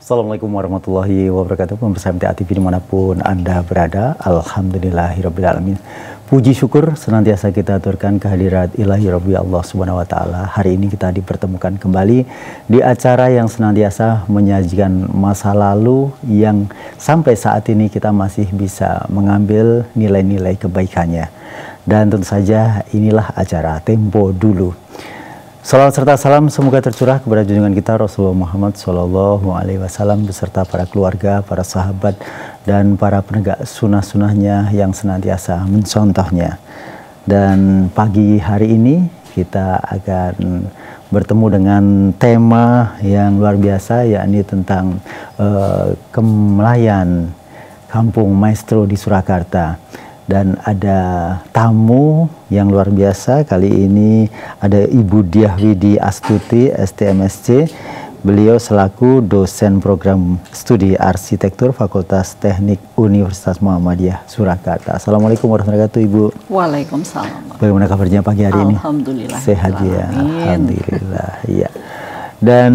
Assalamualaikum warahmatullahi wabarakatuh. Pemirsa MTA TV dimanapun Anda berada, alhamdulillahirrabbilalamin. Puji syukur senantiasa kita aturkan kehadirat ilahi Rabbi Allah Subhanahu wa Ta'ala. Hari ini kita dipertemukan kembali di acara yang senantiasa menyajikan masa lalu yang sampai saat ini kita masih bisa mengambil nilai-nilai kebaikannya. Dan tentu saja inilah acara Tempo Dulu. Salawat serta salam semoga tercurah kepada junjungan kita Rasulullah Muhammad SAW beserta para keluarga, para sahabat, dan para penegak sunnah-sunnahnya yang senantiasa mencontohnya. Dan pagi hari ini kita akan bertemu dengan tema yang luar biasa, yakni tentang kemelayan Kampung Maestro di Surakarta. Dan ada tamu yang luar biasa, kali ini ada Ibu Diah Widi Astuti, STMSC. Beliau selaku dosen program studi arsitektur Fakultas Teknik Universitas Muhammadiyah Surakarta. Assalamualaikum warahmatullahi wabarakatuh, Ibu. Waalaikumsalam. Bagaimana kabarnya pagi hari ini? Alhamdulillah. Sehat ya, alhamdulillah. Iya. Dan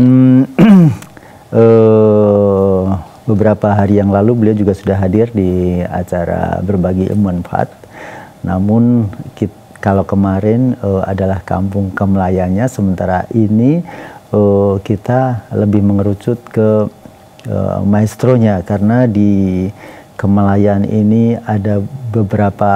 beberapa hari yang lalu beliau juga sudah hadir di acara berbagi ilmu manfaat. Namun kalau kemarin adalah kampung kemelayannya, sementara ini kita lebih mengerucut ke maestronya, karena di kemelayan ini ada beberapa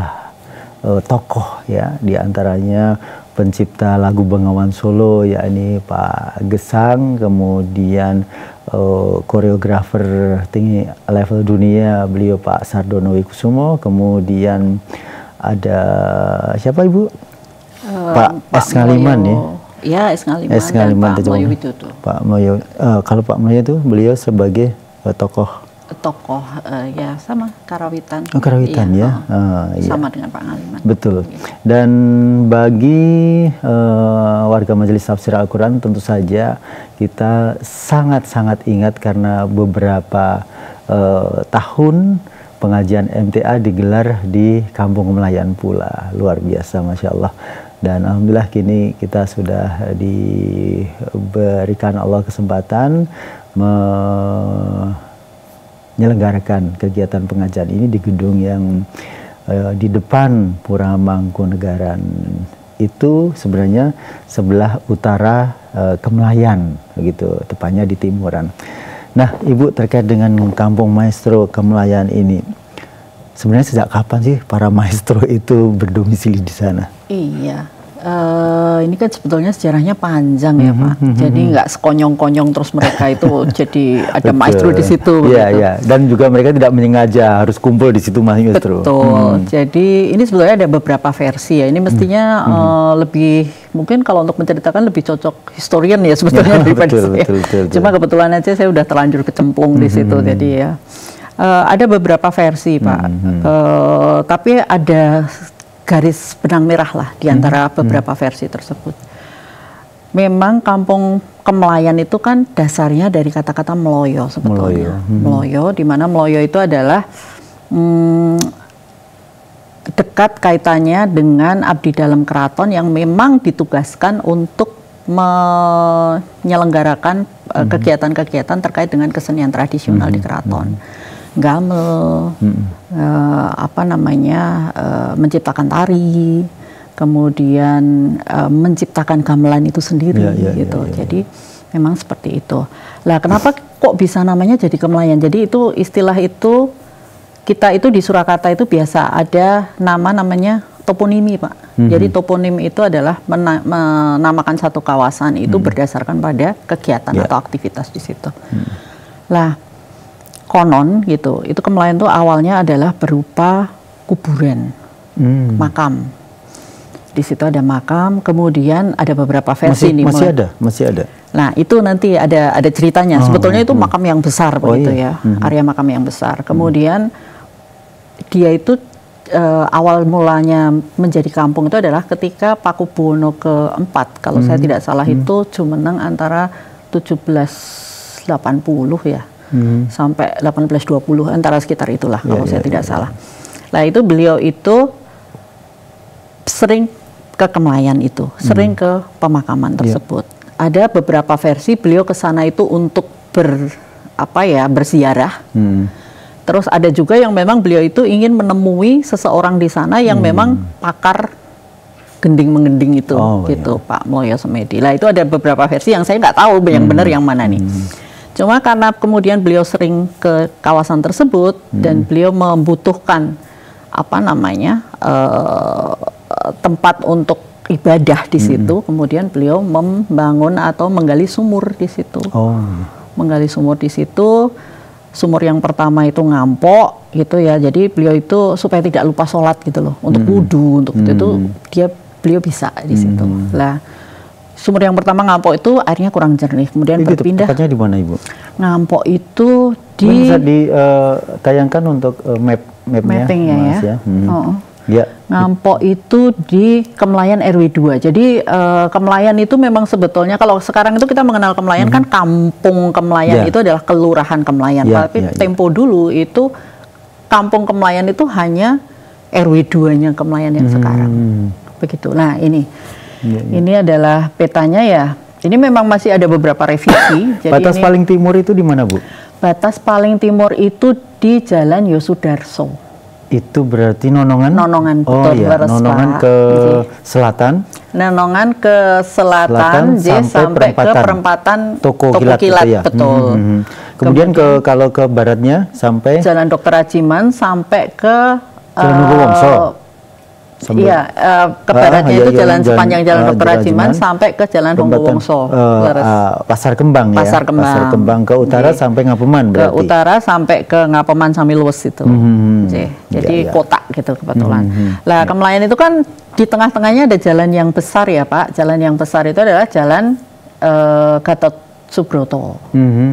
tokoh ya, diantaranya pencipta lagu Bengawan Solo yakni Pak Gesang, kemudian koreografer tinggi level dunia beliau Pak Sardono Wikusumo, kemudian ada siapa Ibu? Pak S. Ngaliman ya? Ya, S. Ngaliman, S. Ngaliman dan Pak Mloyo Widodo. Pak Mloyo, kalau Pak Mloyo itu beliau sebagai tokoh ya sama Karawitan. Oh, Karawitan ya. Sama dengan Pak Ngaliman. Betul. Dan bagi warga Majelis Tafsir Al-Quran tentu saja kita sangat-sangat ingat, karena beberapa tahun pengajian MTA digelar di Kampung Melayan pula. Luar biasa, Masya Allah. Dan alhamdulillah kini kita sudah diberikan Allah kesempatan menyelenggarakan kegiatan pengajian ini di gedung yang di depan Pura Mangkunegaran. Itu sebenarnya sebelah utara Kemelayan, begitu, tepatnya di timuran. Nah, Ibu, terkait dengan Kampung Maestro Kemelayan ini, sebenarnya sejak kapan sih para maestro itu berdomisili di sana? Iya. Ini kan sebetulnya sejarahnya panjang ya Pak. Jadi nggak sekonyong-konyong terus mereka itu jadi ada maestro di situ. Iya, iya. Dan juga mereka tidak menyengaja harus kumpul di situ maestro. Betul. Jadi ini sebetulnya ada beberapa versi ya. Ini mestinya lebih, mungkin kalau untuk menceritakan lebih cocok historian ya sebetulnya daripada saya. Betul. Cuma kebetulan aja saya udah terlanjur kecemplung di situ, jadi ya. Ada beberapa versi Pak. Tapi ada garis benang merah lah di antara beberapa versi tersebut. Memang Kampung Kemelayan itu kan dasarnya dari kata-kata Meloyo sebetulnya. Meloyo, di mana Meloyo itu adalah dekat kaitannya dengan abdi dalam keraton yang memang ditugaskan untuk menyelenggarakan kegiatan-kegiatan terkait dengan kesenian tradisional di keraton. Gamel, menciptakan tari, kemudian menciptakan gamelan itu sendiri, gitu. Jadi memang seperti itu. Lah, kenapa kok bisa namanya jadi Kemelayan? Jadi itu istilah itu, kita itu di Surakarta itu biasa ada namanya toponimi, Pak. Jadi toponim itu adalah menamakan satu kawasan itu berdasarkan pada kegiatan atau aktivitas di situ. Lah, konon gitu, itu Kemelayan itu awalnya adalah berupa kuburan, makam. Di situ ada makam, kemudian ada beberapa versi masih ada. Nah, itu nanti ada ceritanya. Sebetulnya itu makam yang besar begitu ya, area makam yang besar. Kemudian dia itu awal mulanya menjadi kampung itu adalah ketika Pakubuwono keempat, kalau saya tidak salah itu jumeneng antara 1780 ya. Sampai 1820 antara sekitar itulah kalau saya tidak salah. Nah, itu beliau itu sering ke Kemelayan itu, sering ke pemakaman tersebut. Ada beberapa versi beliau ke sana itu untuk apa ya, berziarah. Terus ada juga yang memang beliau itu ingin menemui seseorang di sana yang memang pakar gending mengending itu, gitu, Pak Mulyo Semedi. Lah itu ada beberapa versi yang saya nggak tahu yang benar yang mana nih. Cuma karena kemudian beliau sering ke kawasan tersebut dan beliau membutuhkan apa namanya tempat untuk ibadah di situ, kemudian beliau membangun atau menggali sumur di situ. Menggali sumur di situ. Sumur yang pertama itu Ngampok gitu ya, jadi beliau itu supaya tidak lupa sholat gitu loh, untuk wudhu, untuk itu beliau bisa di situ. Lah sumur yang pertama Ngampok itu airnya kurang jernih, kemudian berpindah. Tepatnya di mana Ibu? Ngampok itu di bisa ditayangkan untuk mapnya, mapping Mas, ya. Ya. Ngampok itu di Kemlayan RW 2. Jadi Kemlayan itu memang sebetulnya kalau sekarang itu kita mengenal Kemlayan kan Kampung Kemlayan itu adalah Kelurahan Kemlayan. Tapi tempo dulu itu Kampung Kemlayan itu hanya RW 2-nya Kemlayan yang sekarang. Begitu. Nah, ini adalah petanya ya. Ini memang masih ada beberapa revisi. Jadi batas paling timur itu di mana, Bu? Batas paling timur itu di Jalan Yosudarso. Itu berarti Nonongan? Nonongan, betul. Nonongan ke selatan? Nonongan ke selatan, sampai ke perempatan Toko Kilat, ya? Betul. Kemudian kalau ke baratnya sampai? Jalan Dr. Rajiman sampai ke Jalan Wongso. Iya, ke baratnya itu sepanjang Jalan Dr. Rajiman sampai ke Jalan Wongso. Pasar Kembang ya. Pasar Kembang ke utara sampai Ngapeman berarti. Ke utara sampai ke Ngapeman Samiluwes itu. Jadi kota gitu kebetulan. Lah Kemlayan itu kan di tengah-tengahnya ada jalan yang besar ya Pak. Jalan yang besar itu adalah Jalan Gatot Subroto.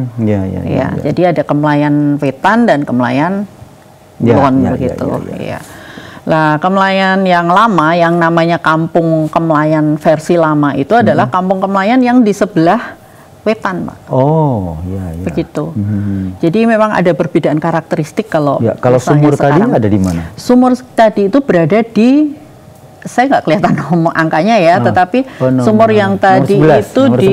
Jadi ada Kemlayan Wetan dan Kemlayan Kulon begitu. Lah Kemlayan yang lama, yang namanya Kampung Kemlayan versi lama itu adalah Kampung Kemlayan yang di sebelah wetan, Pak. Begitu. Jadi memang ada perbedaan karakteristik kalau. Kalau sumur tadi ada di mana? Sumur tadi itu berada di, saya nggak kelihatan angkanya ya, tetapi sumur yang tadi itu di,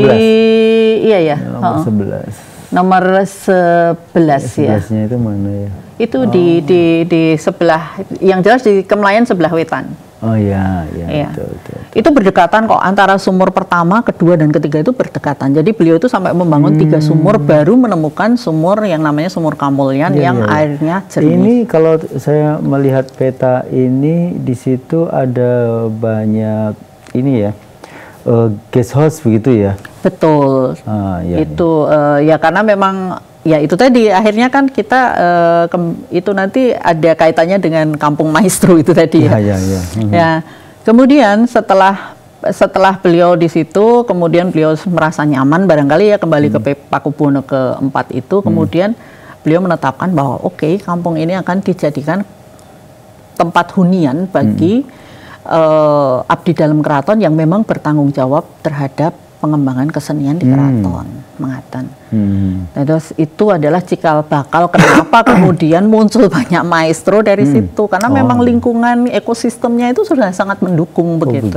nomor 11. Nomor 11 ya. 11-nya itu mana ya? Itu di sebelah, yang jelas di Kemlayan sebelah wetan. Betul. Itu berdekatan kok, antara sumur pertama, kedua dan ketiga itu berdekatan. Jadi beliau itu sampai membangun 3 sumur baru menemukan sumur yang namanya sumur Kamulyan yang airnya jernih. Ini kalau saya melihat peta ini di situ ada banyak ini ya. Guest house begitu ya? Betul. Itu ya karena memang ya itu tadi akhirnya kan kita itu nanti ada kaitannya dengan Kampung Maestro itu tadi ya. Ya. Kemudian setelah beliau di situ, kemudian beliau merasa nyaman barangkali ya kembali ke Pakubuwono keempat itu, kemudian beliau menetapkan bahwa kampung ini akan dijadikan tempat hunian bagi abdi dalam keraton yang memang bertanggung jawab terhadap pengembangan kesenian di keraton, mengatakan. Terus itu adalah cikal bakal kenapa kemudian muncul banyak maestro dari situ, karena memang lingkungan ekosistemnya itu sudah sangat mendukung begitu.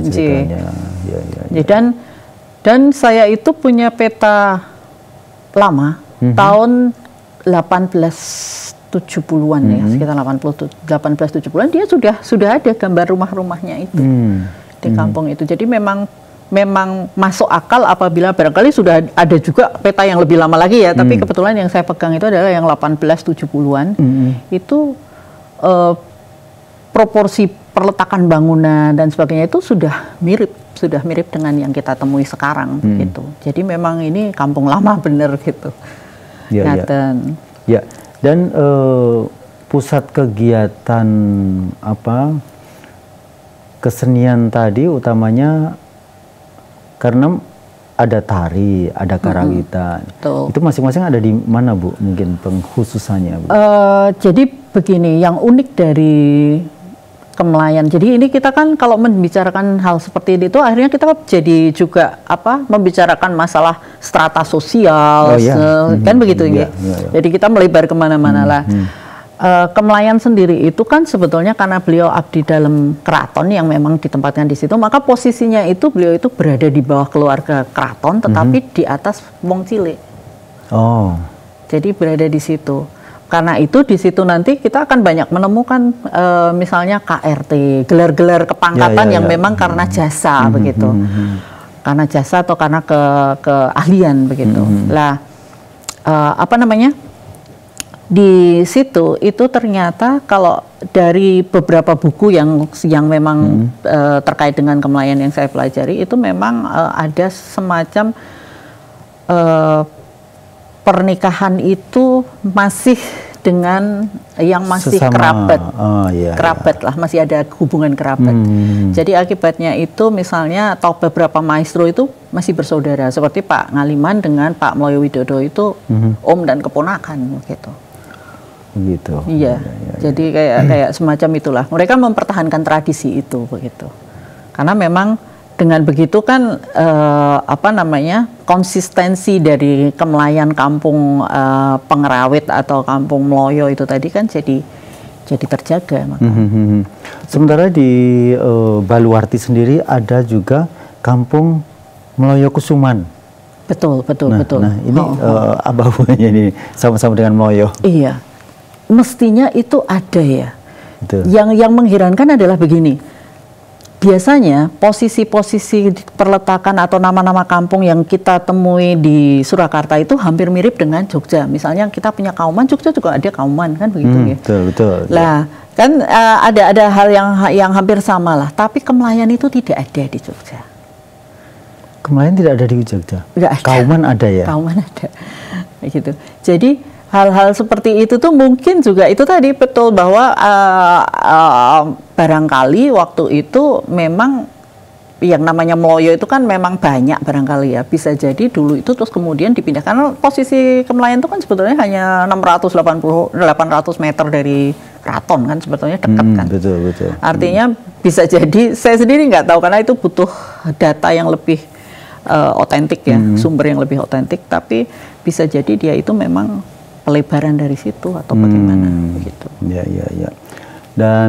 Dan saya itu punya peta lama tahun 1870-an ya, sekitar 1870-an dia sudah ada gambar rumah-rumahnya itu di kampung itu. Jadi memang masuk akal apabila barangkali sudah ada juga peta yang lebih lama lagi ya, tapi kebetulan yang saya pegang itu adalah yang 1870-an. Itu proporsi perletakan bangunan dan sebagainya itu sudah mirip dengan yang kita temui sekarang gitu. Jadi memang ini kampung lama bener gitu. Dan pusat kegiatan kesenian tadi utamanya karena ada tari, ada karawitan. Itu masing-masing ada di mana, Bu? Mungkin pengkhususannya, Bu? Jadi begini, yang unik dari Kemlayan. Jadi ini kita kan kalau membicarakan hal seperti itu, akhirnya kita jadi juga membicarakan masalah strata sosial, kan begitu ya. Jadi kita melebar kemana-mana lah. Kemlayan sendiri itu kan sebetulnya karena beliau abdi dalam keraton yang memang ditempatkan di situ, maka posisinya itu beliau itu berada di bawah keluarga keraton, tetapi di atas wong cilik. Jadi berada di situ. Karena itu di situ nanti kita akan banyak menemukan misalnya KRT, gelar-gelar kepangkatan yang memang karena jasa begitu. Karena jasa atau karena keahlian begitu. Lah apa namanya? Di situ itu ternyata kalau dari beberapa buku yang memang terkait dengan kemelayan yang saya pelajari itu memang ada semacam pernikahan itu masih dengan yang masih kerabat, kerabat lah, masih ada hubungan kerabat. Jadi akibatnya itu misalnya atau beberapa maestro itu masih bersaudara, seperti Pak Ngaliman dengan Pak Mloyo Widodo itu om dan keponakan gitu. Gitu. Iya. Jadi kayak semacam itulah. Mereka mempertahankan tradisi itu begitu. Karena memang dengan begitu kan apa namanya? Konsistensi dari kemelayan kampung Pengerawit atau kampung Mloyo itu tadi kan jadi terjaga. Sementara di Baluarti sendiri ada juga kampung Mloyo Kusuman. Betul. Nah, ini apa hubungannya ini sama-sama dengan Mloyo? Iya. Mestinya itu ada ya. Betul. Yang mengherankan adalah begini. Biasanya posisi-posisi perletakan atau nama-nama kampung yang kita temui di Surakarta itu hampir mirip dengan Jogja. Misalnya kita punya Kauman, Jogja juga ada Kauman kan begitu ya. Betul. Lah kan ada hal yang hampir sama lah. Tapi kemelayan itu tidak ada di Jogja. Kemelayan tidak ada di Jogja. Nggak ada. Kauman ada ya. Kauman ada. Gitu. Jadi hal-hal seperti itu tuh mungkin juga itu tadi betul bahwa barangkali waktu itu memang yang namanya Mloyo itu kan memang banyak barangkali ya, bisa jadi dulu itu terus kemudian dipindahkan. Karena posisi kemelayan itu kan sebetulnya hanya 800 meter dari keraton kan, sebetulnya dekat kan. Betul. Artinya bisa jadi, saya sendiri nggak tahu karena itu butuh data yang lebih otentik ya, sumber yang lebih otentik, tapi bisa jadi dia itu memang pelebaran dari situ atau bagaimana begitu. Ya. Dan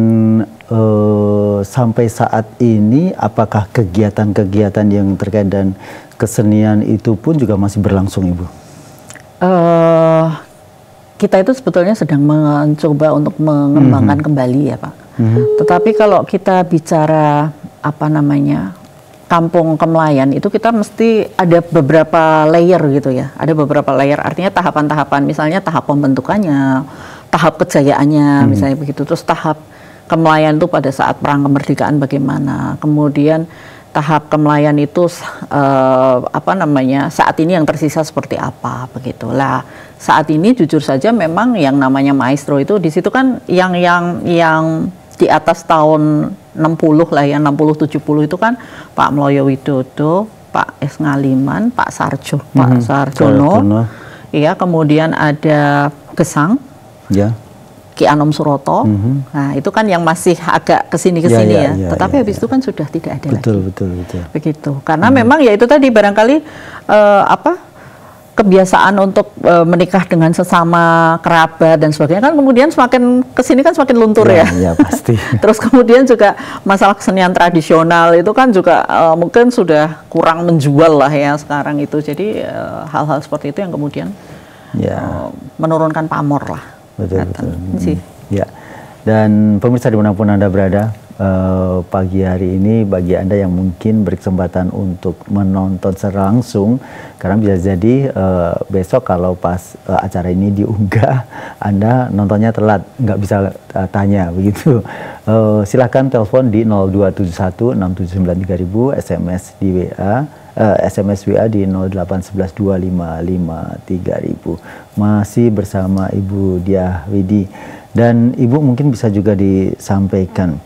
sampai saat ini apakah kegiatan-kegiatan yang terkait dan kesenian itu pun juga masih berlangsung, Ibu? Kita itu sebetulnya sedang mencoba untuk mengembangkan kembali ya, Pak. Tetapi kalau kita bicara apa namanya kampung kemelayan itu kita mesti ada beberapa layer gitu ya. Ada beberapa layer, artinya tahapan-tahapan, misalnya tahap pembentukannya, tahap kejayaannya, misalnya begitu. Terus tahap kemelayan itu pada saat perang kemerdekaan bagaimana. Kemudian tahap kemelayan itu apa namanya saat ini yang tersisa seperti apa begitu. Lah saat ini jujur saja memang yang namanya maestro itu di situ kan yang di atas tahun 60 lah ya, 60-70 itu kan Pak Mloyo Widodo, Pak S. Ngaliman, Pak Sarjono, iya, kemudian ada Gesang, Ki Anom Suroto, nah itu kan yang masih agak kesini-kesini ya, tetapi habis itu kan sudah tidak ada lagi. Betul. Begitu, karena memang ya itu tadi barangkali kebiasaan untuk menikah dengan sesama kerabat dan sebagainya kan kemudian semakin kesini kan semakin luntur ya. Iya pasti. Terus kemudian juga masalah kesenian tradisional itu kan juga mungkin sudah kurang menjual lah ya sekarang itu. Jadi hal-hal seperti itu yang kemudian menurunkan pamor lah. Betul. Ya. Dan pemirsa dimanapun Anda berada, pagi hari ini bagi Anda yang mungkin berkesempatan untuk menonton secara langsung, karena bisa jadi besok kalau pas acara ini diunggah Anda nontonnya telat, nggak bisa tanya begitu. Silahkan telepon di 0271 679 3000, SMS di WA, SMS WA di 0811 255 3000. Masih bersama Ibu Diah Widi, dan Ibu mungkin bisa juga disampaikan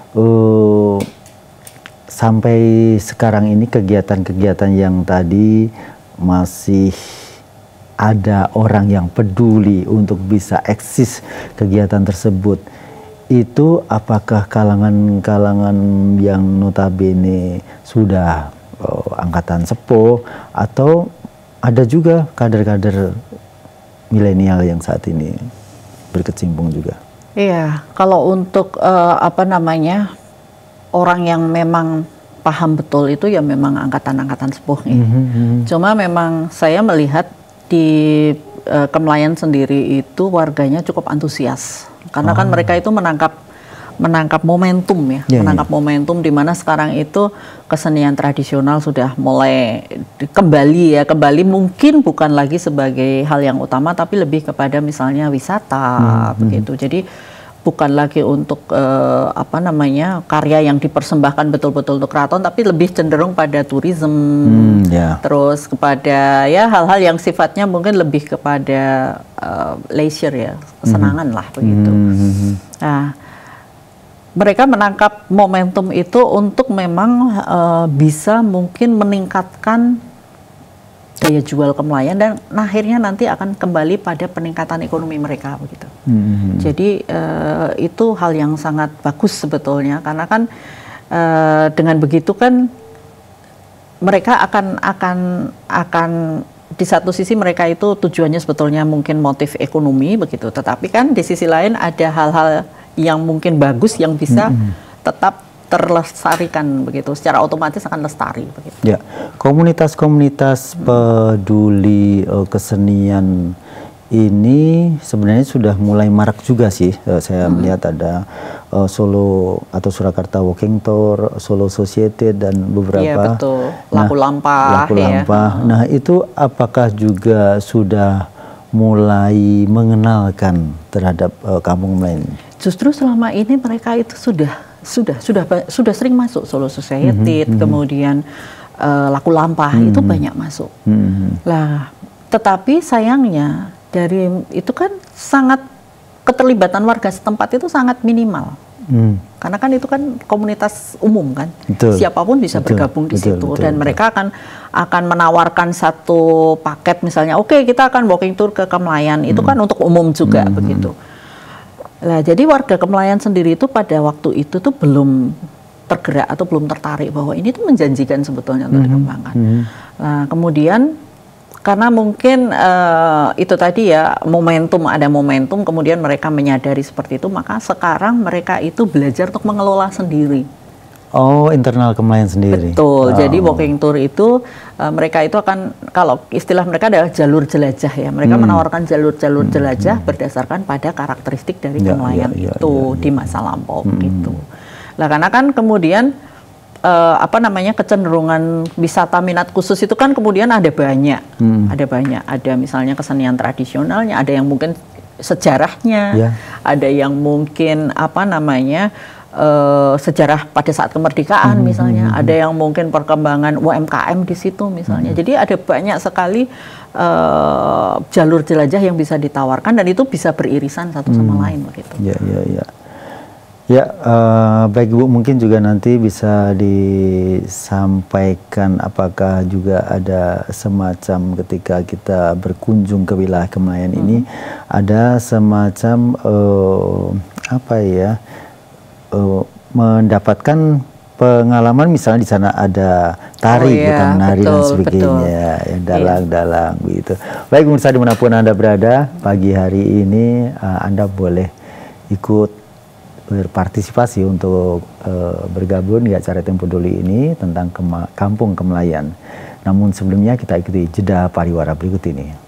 sampai sekarang ini kegiatan-kegiatan yang tadi masih ada orang yang peduli untuk bisa eksis kegiatan tersebut, itu apakah kalangan-kalangan yang notabene sudah angkatan sepuh atau ada juga kader-kader milenial yang saat ini berkecimpung juga? Iya, kalau untuk apa namanya orang yang memang paham betul itu ya memang angkatan-angkatan sepuh nih. Cuma memang saya melihat di Kemlayan sendiri itu warganya cukup antusias karena kan mereka itu menangkap momentum ya, menangkap momentum di mana sekarang itu kesenian tradisional sudah mulai kembali mungkin bukan lagi sebagai hal yang utama tapi lebih kepada misalnya wisata begitu. Jadi bukan lagi untuk karya yang dipersembahkan betul-betul untuk keraton tapi lebih cenderung pada tourism, terus kepada ya hal-hal yang sifatnya mungkin lebih kepada leisure ya, kesenangan lah begitu. Nah, mereka menangkap momentum itu untuk memang bisa mungkin meningkatkan daya jual Kemlayan dan akhirnya nanti akan kembali pada peningkatan ekonomi mereka begitu. Jadi itu hal yang sangat bagus sebetulnya karena kan dengan begitu kan mereka akan di satu sisi mereka itu tujuannya sebetulnya mungkin motif ekonomi begitu, tetapi kan di sisi lain ada hal-hal yang mungkin bagus yang bisa tetap terlestarikan begitu, secara otomatis akan lestari begitu. Ya, komunitas-komunitas peduli kesenian ini sebenarnya sudah mulai marak juga sih. Saya melihat ada Solo atau Surakarta Walking Tour, Solo Society dan beberapa. Iya betul. Laku Lampah. Nah itu apakah juga sudah mulai mengenalkan terhadap kampung Melayu? Justru selama ini mereka itu sudah sering masuk Solo Society, kemudian Laku Lampah itu banyak masuk. Lah, tetapi sayangnya dari itu kan sangat keterlibatan warga setempat itu sangat minimal. Karena kan itu kan komunitas umum kan, siapapun bisa bergabung di situ dan mereka akan menawarkan satu paket misalnya, oke, kita akan walking tour ke Kemlayan, itu kan untuk umum juga begitu. Nah, jadi warga Kemlayan sendiri itu pada waktu itu tuh belum tergerak atau belum tertarik bahwa ini tuh menjanjikan sebetulnya untuk dikembangkan. Nah, kemudian karena mungkin itu tadi ya ada momentum, kemudian mereka menyadari seperti itu, maka sekarang mereka itu belajar untuk mengelola sendiri. Oh, internal Kemlayan sendiri. Betul. Jadi walking tour itu mereka itu akan, kalau istilah mereka adalah jalur jelajah ya. Mereka menawarkan jalur-jalur jelajah berdasarkan pada karakteristik dari Kemlayan di masa lampau gitu. Lah karena kan kemudian kecenderungan wisata minat khusus itu kan kemudian ada banyak. Ada misalnya kesenian tradisionalnya, ada yang mungkin sejarahnya, ada yang mungkin sejarah pada saat kemerdekaan misalnya, ada yang mungkin perkembangan UMKM di situ misalnya. Jadi ada banyak sekali jalur jelajah yang bisa ditawarkan dan itu bisa beririsan satu sama lain begitu. Ya, baik Bu, mungkin juga nanti bisa disampaikan apakah juga ada semacam ketika kita berkunjung ke wilayah Kemlayan ini ada semacam mendapatkan pengalaman misalnya di sana ada tari, menari dan sebagainya, yang dalang-dalang begitu. Baik pemirsa dimanapun Anda berada, pagi hari ini Anda boleh ikut berpartisipasi untuk bergabung di acara Tempo Duli ini tentang Kampung Kemlayan. Namun sebelumnya kita ikuti jeda pariwara berikut ini.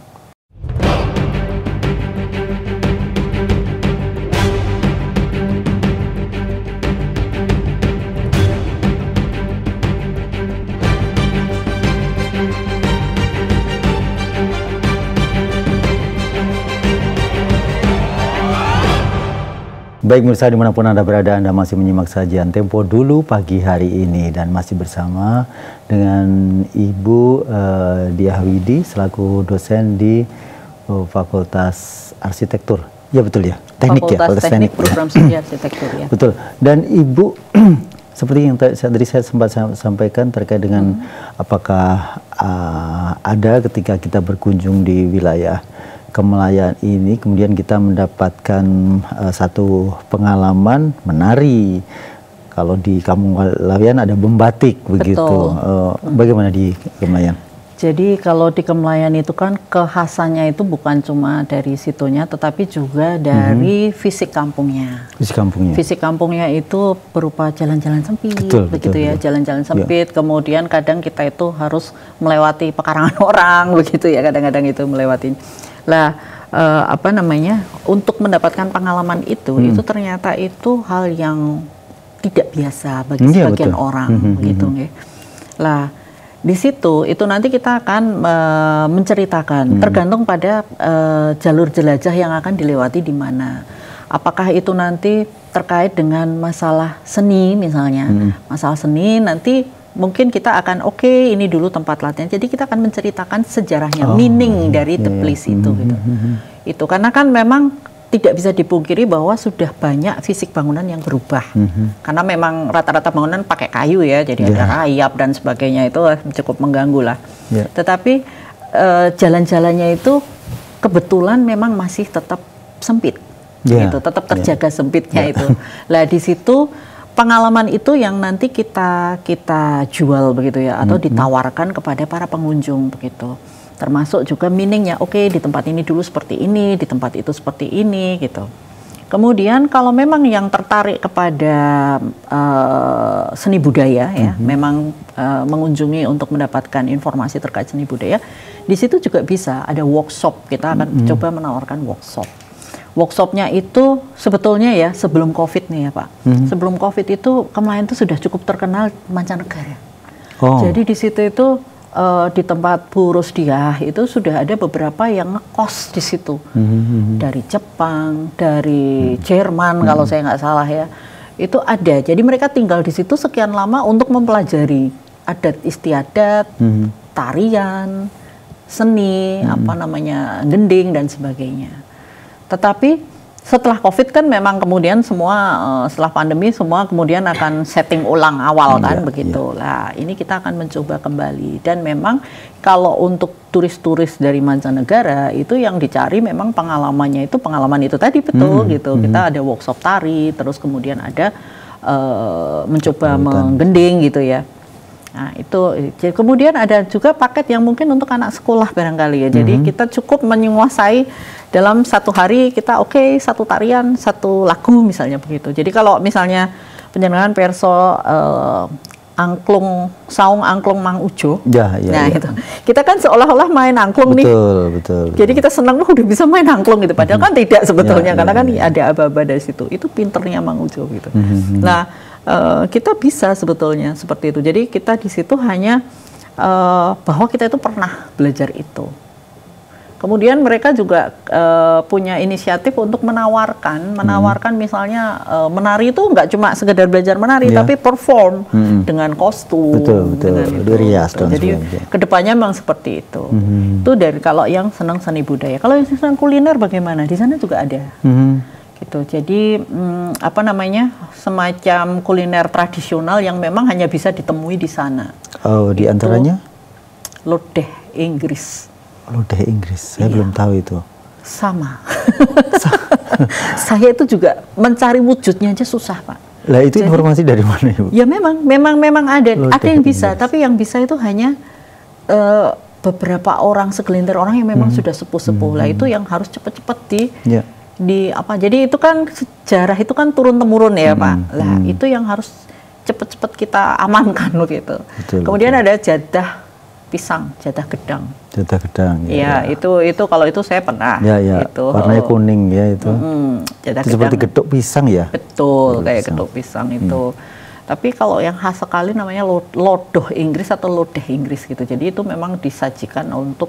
Baik pemirsa dimanapun Anda berada, Anda masih menyimak sajian Tempo Dulu pagi hari ini dan masih bersama dengan Ibu Diah Widi selaku dosen di Fakultas Arsitektur. Ya betul ya, teknik Fakultas Teknik Program Studi Arsitektur ya. Betul. Dan Ibu seperti yang tadi saya sempat sampaikan terkait dengan apakah ada ketika kita berkunjung di wilayah Kemlayan ini, kemudian kita mendapatkan satu pengalaman menari. Kalau di Kampung Kemlayan ada membatik begitu. Bagaimana di Kemlayan? Jadi kalau di Kemlayan itu kan kekhasannya itu bukan cuma dari situnya, tetapi juga dari fisik kampungnya. Fisik kampungnya itu berupa jalan-jalan sempit, jalan-jalan sempit. Kemudian kadang kita itu harus melewati pekarangan orang, begitu ya. Kadang-kadang itu melewati. Lah apa namanya, untuk mendapatkan pengalaman itu ternyata itu hal yang tidak biasa bagi sebagian orang, gitu ya. Lah di situ itu nanti kita akan menceritakan tergantung pada jalur jelajah yang akan dilewati di mana. Apakah itu nanti terkait dengan masalah seni misalnya, masalah seni nanti mungkin kita akan ini dulu tempat latihan. Jadi kita akan menceritakan sejarahnya, meaning dari the place itu gitu. Itu karena kan memang tidak bisa dipungkiri bahwa sudah banyak fisik bangunan yang berubah. Karena memang rata-rata bangunan pakai kayu ya, jadi ada rayap dan sebagainya, itu cukup mengganggu lah. Tetapi jalan-jalannya itu kebetulan memang masih tetap sempit. Gitu, tetap terjaga sempitnya itu. Lah di situ pengalaman itu yang nanti kita jual begitu ya, atau ditawarkan kepada para pengunjung begitu. Termasuk juga meaningnya, di tempat ini dulu seperti ini, di tempat itu seperti ini gitu. Kemudian kalau memang yang tertarik kepada seni budaya ya, memang mengunjungi untuk mendapatkan informasi terkait seni budaya, di situ juga bisa ada workshop. Kita akan coba menawarkan workshop. Workshopnya itu sebetulnya ya sebelum COVID nih ya Pak. Sebelum COVID itu Kemlayan itu sudah cukup terkenal mancanegara. Jadi di situ itu di tempat Bu Rusdiah itu sudah ada beberapa yang ngekos di situ. Dari Jepang, dari Jerman kalau saya nggak salah ya. Itu ada. Jadi mereka tinggal di situ sekian lama untuk mempelajari adat istiadat, tarian, seni, gending dan sebagainya. Tetapi setelah COVID kan memang kemudian semua setelah pandemi semua kemudian akan setting ulang awal kan begitu. Lah ini kita akan mencoba kembali, dan memang kalau untuk turis-turis dari mancanegara itu yang dicari memang pengalamannya itu pengalaman itu tadi betul gitu. Kita ada workshop tari, terus kemudian ada mencoba menggending gitu ya. Nah itu kemudian ada juga paket yang mungkin untuk anak sekolah barangkali ya. Jadi kita cukup menguasai dalam satu hari kita satu tarian, satu lagu misalnya begitu. Jadi kalau misalnya penjenengan perso saung angklung Mang Ujo, itu kita kan seolah-olah main angklung nih. Betul. Jadi kita senang udah bisa main angklung gitu. Padahal kan tidak sebetulnya, karena kan ada aba-aba dari situ. Itu pinternya Mang Ujo gitu. Nah kita bisa sebetulnya seperti itu. Jadi kita di situ hanya bahwa kita itu pernah belajar itu. Kemudian mereka juga punya inisiatif untuk menawarkan misalnya menari itu nggak cuma sekedar belajar menari, tapi perform dengan kostum, dengan rias. Jadi kedepannya memang seperti itu. Itu dari kalau yang senang seni budaya. Kalau yang senang kuliner bagaimana? Di sana juga ada. Gitu. Jadi semacam kuliner tradisional yang memang hanya bisa ditemui di sana. Di antaranya? Lodeh Inggris. Lodeh Inggris, saya belum tahu itu. Sama. Saya itu juga mencari wujudnya aja susah Pak. Lah itu informasi dari mana Ibu? Ya memang ada. Lodeh ada yang bisa, Inggris. tapi yang bisa itu hanya beberapa orang, segelintir orang yang memang sudah sepuh-sepuh. Lah itu yang harus cepat-cepat jadi itu kan sejarah itu kan turun-temurun ya Pak. Lah itu yang harus cepat-cepat kita amankan begitu. Kemudian ada jadah pisang, jadah gedang. Jadah gedang. Ya, itu kalau itu saya pernah. Itu warnanya kuning ya itu. Jadah itu seperti gedok pisang ya. Betul, kayak gedok pisang itu. Tapi kalau yang khas sekali namanya lodoh Inggris atau lodeh Inggris gitu. Jadi itu memang disajikan untuk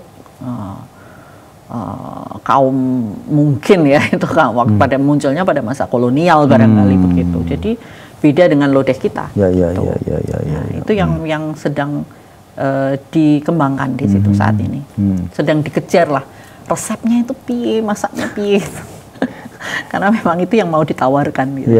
kaum mungkin ya itu pada munculnya pada masa kolonial barangkali begitu. Jadi beda dengan lodeh kita. Itu yang sedang dikembangkan di situ saat ini. Sedang dikejar lah resepnya itu piye, masaknya piye. Karena memang itu yang mau ditawarkan gitu.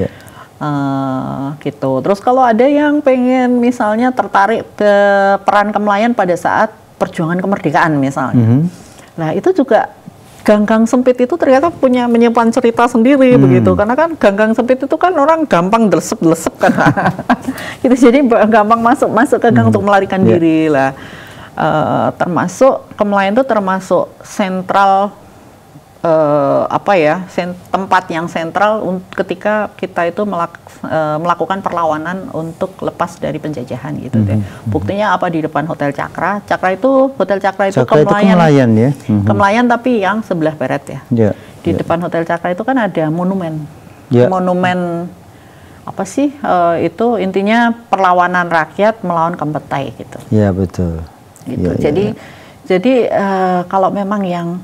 Gitu. Terus kalau ada yang pengen misalnya tertarik ke peran Kemlayan pada saat perjuangan kemerdekaan misalnya. Nah, itu juga gang-gang sempit itu ternyata menyimpan cerita sendiri begitu, karena kan gang-gang sempit itu kan orang gampang delesep kan. Gitu, jadi gampang masuk ke gang untuk melarikan diri lah. Termasuk Kemlayan itu termasuk sentral tempat yang sentral ketika kita itu melakukan perlawanan untuk lepas dari penjajahan gitu deh. Buktinya apa di depan Hotel Cakra? Hotel Cakra itu Kemlayan ya. Kemlayan tapi yang sebelah barat ya. Di depan Hotel Cakra itu kan ada monumen. Monumen apa sih? Itu intinya perlawanan rakyat melawan Kempetai gitu. Iya betul. Gitu. Jadi kalau memang yang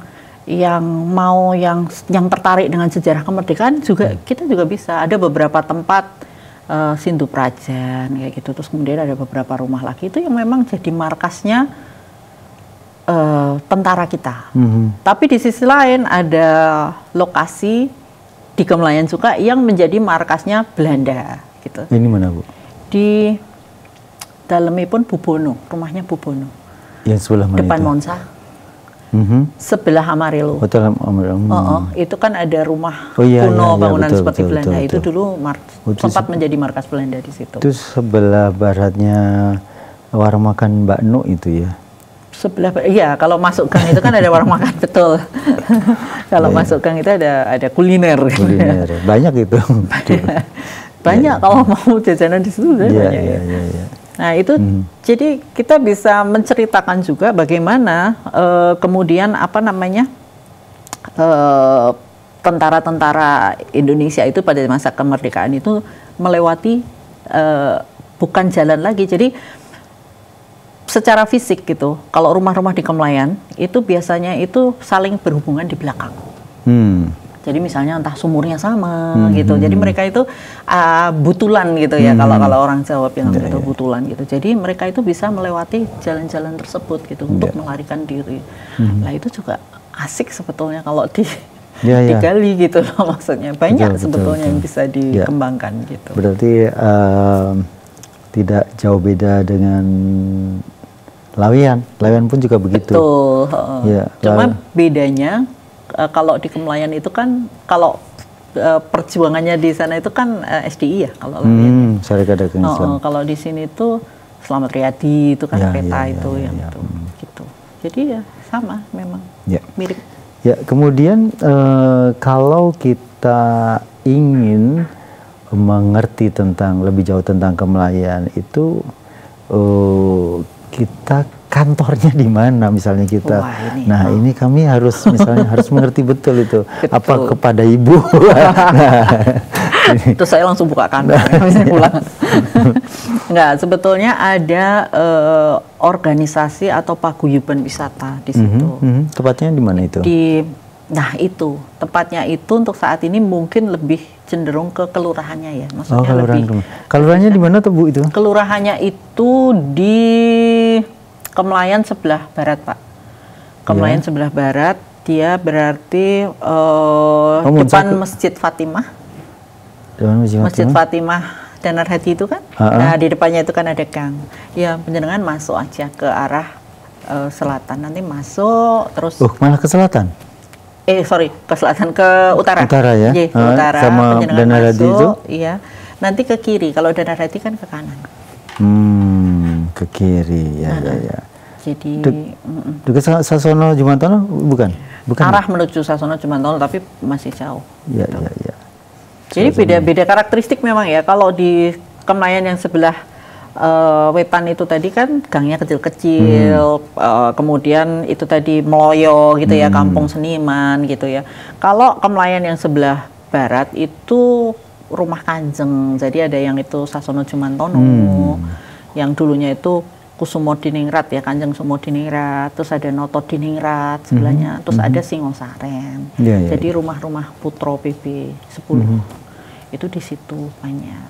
tertarik dengan sejarah kemerdekaan juga kita juga bisa. Ada beberapa tempat Sindu Prajan kayak gitu, terus kemudian ada beberapa rumah lagi itu yang memang jadi markasnya tentara kita. Tapi di sisi lain ada lokasi di Kemlayan juga yang menjadi markasnya Belanda gitu. Ini mana Bu? Di dalamnya pun Bubono, rumahnya Bubono. Yang sebelah mana depan itu? Monza. Sebelah Amarillo. Hotel Amarillo. Itu kan ada rumah kuno bangunan betul, seperti Belanda. Betul. Itu dulu sempat menjadi markas Belanda di situ. Itu sebelah baratnya warung makan Mbak Nu itu ya? Iya, kalau masuk gang itu kan ada warung makan betul. Kalau masuk gang itu ada kuliner. Kuliner, banyak itu. Banyak kalau mau jajanan di situ banyak. Iya. Nah itu jadi kita bisa menceritakan juga bagaimana kemudian tentara-tentara Indonesia itu pada masa kemerdekaan itu melewati bukan jalan lagi. Jadi secara fisik gitu, kalau rumah-rumah di Kemlayan itu biasanya itu saling berhubungan di belakang. Jadi misalnya entah sumurnya sama gitu. Jadi mereka itu butulan gitu ya. Kalau orang Jawa bilang itu butulan gitu. Jadi mereka itu bisa melewati jalan-jalan tersebut gitu untuk melarikan diri. Nah itu juga asik sebetulnya kalau digali gitu loh maksudnya. Banyak sebetulnya yang bisa dikembangkan gitu. Berarti tidak jauh beda dengan Laweyan. Laweyan pun juga begitu. Betul. Cuma bedanya kalau di Kemlayan itu kan kalau perjuangannya di sana itu kan SDI ya kalau Syarikat Dagang Islam. Kalau di sini itu Slamet Riyadi itu kan peta itu gitu. Jadi ya sama memang mirip. Ya kemudian kalau kita ingin mengerti lebih jauh tentang Kemlayan itu kita kantornya di mana misalnya kita. Ini kami harus misalnya harus mengerti betul itu. Apa kepada ibu. Terus saya langsung buka kantor pulang. Enggak, sebetulnya ada organisasi atau paguyuban wisata di situ. Tepatnya di mana itu? Itu tepatnya itu untuk saat ini mungkin lebih cenderung ke kelurahannya ya, maksudnya kelurahannya di mana tuh Bu itu? Kelurahannya itu di Kemlayan sebelah barat Pak. Kemlayan sebelah barat, dia berarti depan Masjid Fatimah. Masjid Fatimah Danar Hadi itu kan? Nah di depannya itu kan ada gang. Ya penjenengan masuk aja ke arah selatan, nanti masuk terus. Malah ke selatan? Ke selatan, ke utara. Utara ya? Ke utara. Sama Danar Hadi itu? Iya. Nanti ke kiri, kalau Danar Hadi kan ke kanan. Ke kiri, ya. Jadi dekat Sasono Jumantono bukan? Arah menuju Sasono Jumantono tapi masih jauh. Iya. Jadi beda karakteristik memang ya. Kalau di Kemlayan yang sebelah wetan itu tadi kan gangnya kecil-kecil, kemudian itu tadi Meloyo gitu ya, kampung seniman gitu ya. Kalau Kemlayan yang sebelah barat itu rumah kanjeng, jadi ada yang itu Sasono Jumantono, yang dulunya itu Kusumo Diningrat ya, Kanjeng Sumo Diningrat, terus ada Noto Diningrat sebelahnya, terus ada Singosaren. Jadi rumah-rumah Putro PB 10 itu di situ banyak.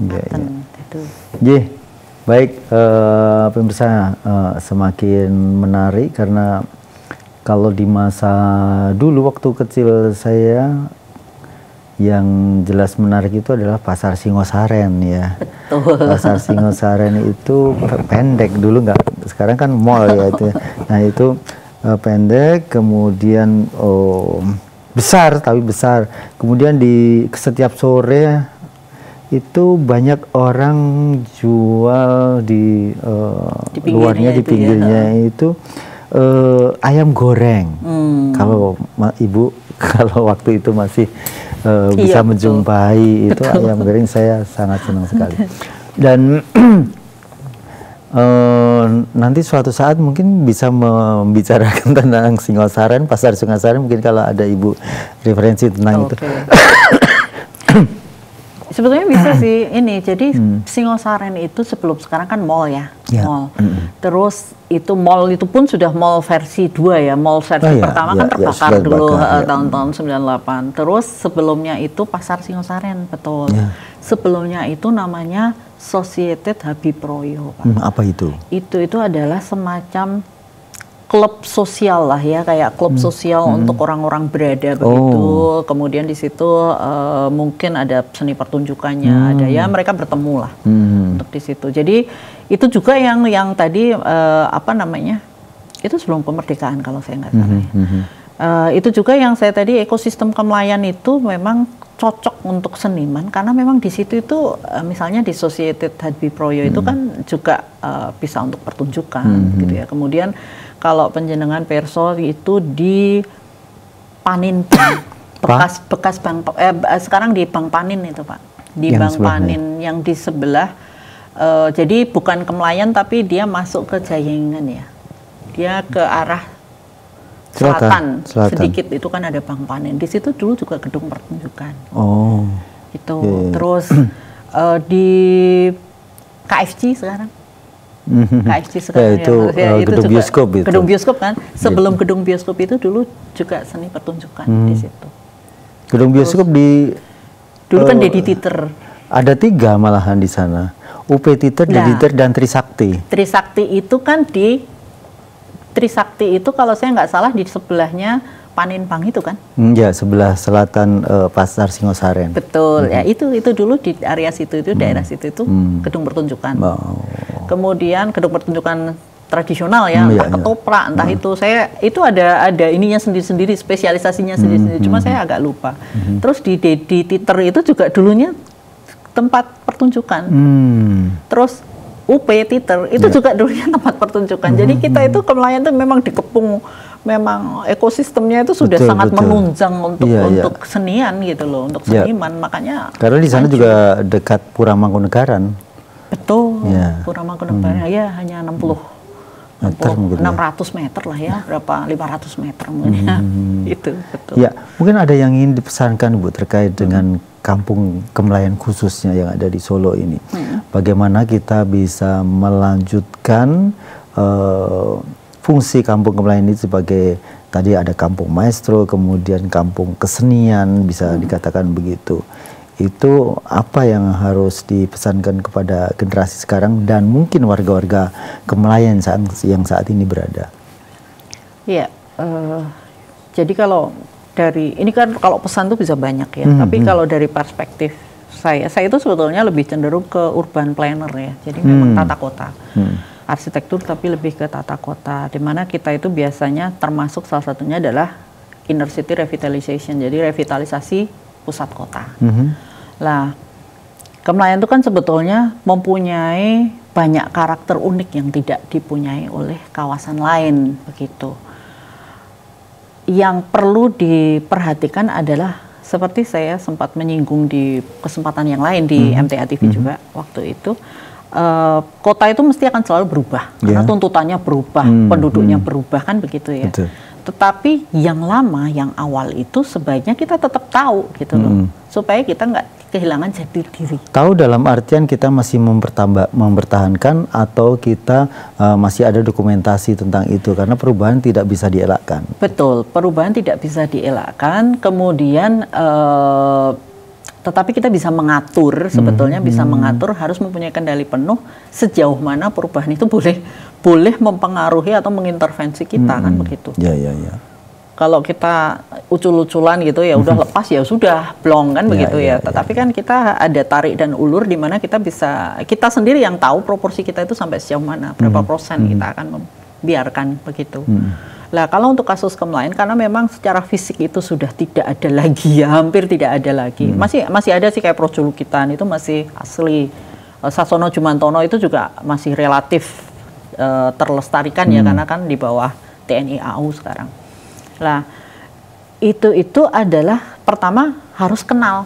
Baik, pemirsa, semakin menarik karena kalau di masa dulu waktu kecil saya yang jelas menarik itu adalah Pasar Singosaren ya. Betul. Pasar Singosaren itu pendek dulu, nggak, sekarang kan mall ya itu. Nah itu pendek, kemudian besar, tapi besar. Kemudian di setiap sore itu banyak orang jual di luarnya, di pinggirnya itu ayam goreng. Kalau ibu kalau waktu itu masih bisa menjumpai itu ayam goreng, saya sangat senang sekali. Dan nanti suatu saat mungkin bisa membicarakan tentang Singosaren, pasar Singosaren, mungkin kalau ada Ibu referensi tentang itu. Sebetulnya bisa sih ini. Jadi Singosaren itu sebelum sekarang kan mall ya, mall. Terus itu mall itu pun sudah mall versi 2 ya. Mall versi pertama kan terbakar dulu tahun-tahun 98. Terus sebelumnya itu pasar Singosaren, betul. Sebelumnya itu namanya Societet Habibroyo, Pak. Apa itu? Itu adalah semacam klub sosial lah ya, kayak klub sosial untuk orang-orang berada begitu. Kemudian di situ mungkin ada seni pertunjukannya, ada ya mereka bertemu lah untuk di situ. Jadi itu juga yang tadi apa namanya? Itu sebelum kemerdekaan kalau saya nggak salah. Itu juga yang saya tadi ekosistem Kemlayan itu memang cocok untuk seniman karena memang di situ itu misalnya di Societet Habibroyo itu kan juga bisa untuk pertunjukan gitu ya. Kemudian kalau penjenengan perso itu di Paninbank, bekas bank, sekarang di Bank Panin itu Pak, di yang Bank Panin yang di sebelah, jadi bukan Kemlayan tapi dia masuk ke Jayengan ya, dia ke arah selatan. Sedikit itu kan ada Bank Panin, di situ dulu juga gedung pertunjukan. Itu terus di KFC sekarang. KFC sekarang itu gedung bioskop itu. Gedung bioskop kan. Sebelum gedung bioskop itu dulu juga seni pertunjukan di situ. Gedung bioskop di dulu kan Dedi Titer. Ada 3 malahan di sana. UP Titer, Dedi Titer dan Trisakti. Trisakti itu kan di Trisakti itu kalau saya nggak salah di sebelahnya Paninbank itu kan? Ya, sebelah selatan pasar Singosaren. Betul, ya itu dulu di area situ itu daerah situ itu gedung pertunjukan. Kemudian gedung pertunjukan tradisional ya, entah ketoprak, entah itu ada ininya sendiri-sendiri, spesialisasinya sendiri-sendiri. Cuma saya agak lupa. Terus di Titer itu juga dulunya tempat pertunjukan. Terus UP Titer itu juga dulunya tempat pertunjukan. Jadi kita itu Kemlayan itu memang dikepung, memang ekosistemnya itu sudah sangat menunjang untuk kesenian gitu loh, untuk seniman. Makanya karena di sana juga dekat Pura Mangkunegaran. Betul. Pura Mangkunegaran ya hanya 600 meter lah ya, berapa 500 meter mungkin. Itu betul. Ya, mungkin ada yang ingin dipesankan Bu terkait dengan Kampung Kemlayan khususnya yang ada di Solo ini. Bagaimana kita bisa melanjutkan fungsi Kampung Kemlayan ini sebagai tadi ada kampung maestro, kemudian kampung kesenian, bisa dikatakan begitu. Itu apa yang harus dipesankan kepada generasi sekarang dan mungkin warga-warga Kemlayan yang saat ini berada? Iya, jadi kalau dari ini kan kalau pesan itu bisa banyak ya, tapi kalau dari perspektif saya itu sebetulnya lebih cenderung ke urban planner ya, jadi memang tata kota. Arsitektur tapi lebih ke tata kota, di mana kita itu biasanya termasuk salah satunya adalah inner city revitalization, jadi revitalisasi pusat kota. Lah, Kemlayan itu kan sebetulnya mempunyai banyak karakter unik yang tidak dipunyai oleh kawasan lain begitu. Yang perlu diperhatikan adalah seperti saya sempat menyinggung di kesempatan yang lain di MTA TV juga waktu itu. Kota itu mesti akan selalu berubah karena tuntutannya berubah, penduduknya berubah kan begitu ya. Tetapi yang lama, yang awal itu sebaiknya kita tetap tahu gitu loh, supaya kita nggak kehilangan jati diri. Tahu dalam artian kita masih mempertahankan atau kita masih ada dokumentasi tentang itu karena perubahan tidak bisa dielakkan. Betul, perubahan tidak bisa dielakkan. Kemudian tetapi kita bisa mengatur, sebetulnya bisa mengatur, harus mempunyai kendali penuh sejauh mana perubahan itu boleh mempengaruhi atau mengintervensi kita kan begitu. Kalau kita ucul-uculan gitu ya udah lepas ya sudah blong kan begitu ya. Tetapi kan kita ada tarik dan ulur di mana kita bisa, kita sendiri yang tahu proporsi kita itu sampai sejauh mana, berapa persen kita akan membiarkan begitu. Lah kalau untuk kasus Kemlayan karena memang secara fisik itu sudah tidak ada lagi ya, hampir tidak ada lagi. Masih ada sih kayak Projulukitan itu masih asli. Sasono Jumantono itu juga masih relatif terlestarikan ya karena kan di bawah TNI AU sekarang. Lah Itu adalah pertama harus kenal.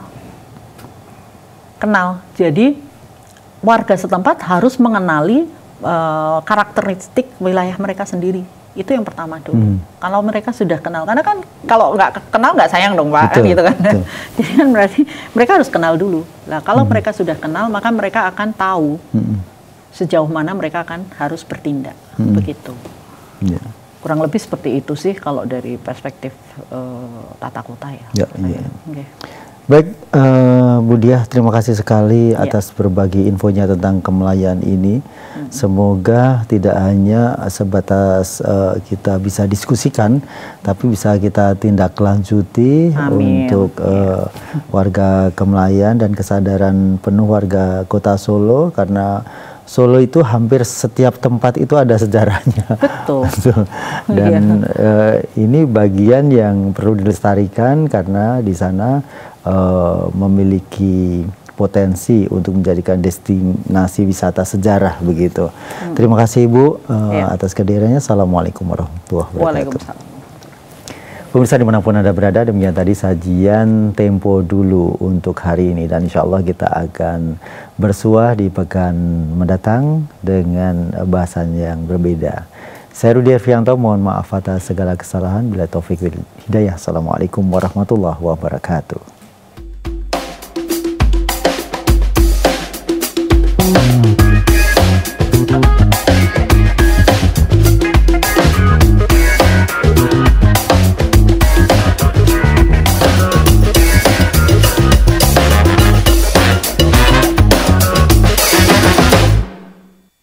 Jadi warga setempat harus mengenali karakteristik wilayah mereka sendiri. Itu yang pertama dulu. Kalau mereka sudah kenal, karena kan kalau nggak kenal nggak sayang dong Pak, betul, gitu kan. Betul. Jadi kan berarti mereka harus kenal dulu. Nah kalau mereka sudah kenal, maka mereka akan tahu sejauh mana mereka akan harus bertindak, begitu. Yeah. Kurang lebih seperti itu sih kalau dari perspektif tata kota ya. Okay. Baik, Bu Diah, terima kasih sekali atas berbagi infonya tentang kemelayan ini. Semoga tidak hanya sebatas kita bisa diskusikan, tapi bisa kita tindak lanjuti untuk warga Kemelayan dan kesadaran penuh warga Kota Solo, karena Solo itu hampir setiap tempat itu ada sejarahnya. Betul. Dan ini bagian yang perlu dilestarikan karena di sana memiliki potensi untuk menjadikan destinasi wisata sejarah begitu. Terima kasih Ibu atas kehadirannya. Assalamualaikum warahmatullahi wabarakatuh. Waalaikumsalam. Pemirsa dimanapun Anda berada, demikian tadi sajian Tempo Dulu untuk hari ini, dan insya Allah kita akan bersuah di pekan mendatang dengan bahasan yang berbeda. Saya Rudi Arfianto, mohon maaf atas segala kesalahan. Bila taufik wal hidayah. Assalamualaikum warahmatullahi wabarakatuh.